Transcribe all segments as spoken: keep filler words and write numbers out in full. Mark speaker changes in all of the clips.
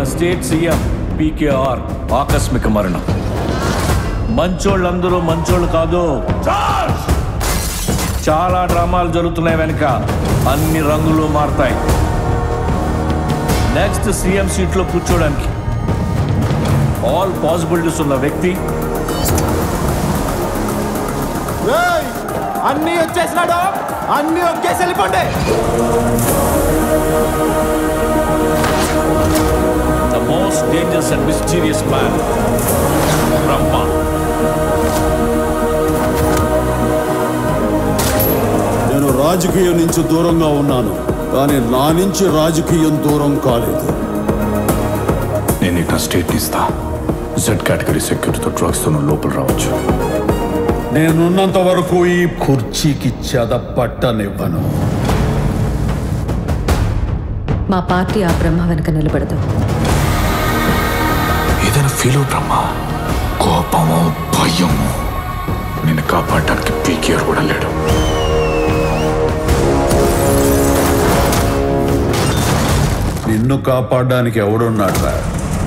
Speaker 1: మన state CM PKR ఆకస్మిక మరణం. మంచోళ్ళందరూ మంచోళ్ళు కాదు. చాలా డ్రామాలు జరుగుతున్నాయి వెనుక. అన్ని రంగులు మారుతాయి. నెక్స్ట్ సీఎం సీట్లో కూర్చోడానికి ఆల్ పాసిబిలిటీస్ ఉన్న వ్యక్తి
Speaker 2: అన్ని వచ్చేసినాడు. అన్ని ఒకేసి వెళ్ళిపోండి.
Speaker 1: The most dangerous and mysterious man Brahma.
Speaker 3: నేను రాజకీయం నుంచి దూరంగా ఉన్నాను, కానీ నా నుంచి రాజకీయం దూరం కాలేదు.
Speaker 4: నేను ఇక స్టేట్ ఇస్తా. జెడ్ కేటగిరీ సెక్యూరిటీతో డ్రగ్స్తో లోపల రావచ్చు.
Speaker 3: నేనున్నంత వరకు ఈ కుర్చీకి చెదపట్టనివ్వను.
Speaker 5: మా పార్టీ ఆ బ్రహ్మ వెనక నిలబడదు.
Speaker 4: ఏదైనా ఫీల్ అవు బ్రహ్మ, కోపము భయము, నిన్ను కాపాడడానికి పీకేఆర్ కూడా లేడు.
Speaker 3: నిన్ను కాపాడడానికి ఎవడున్నాడ్రా?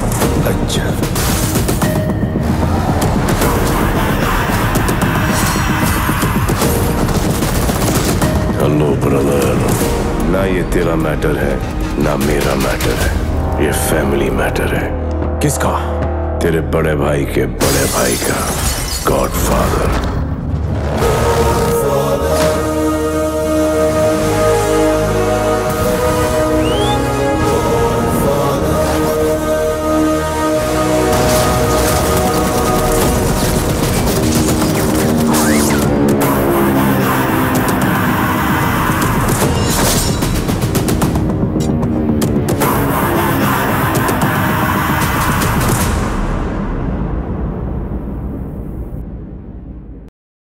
Speaker 6: हेलो ब्रदर, ना ये तेरा मैटर है ना मेरा मैटर है, ये फैमिली मैटर है।
Speaker 4: किसका?
Speaker 6: तेरे बड़े भाई के बड़े भाई का गॉडफादर।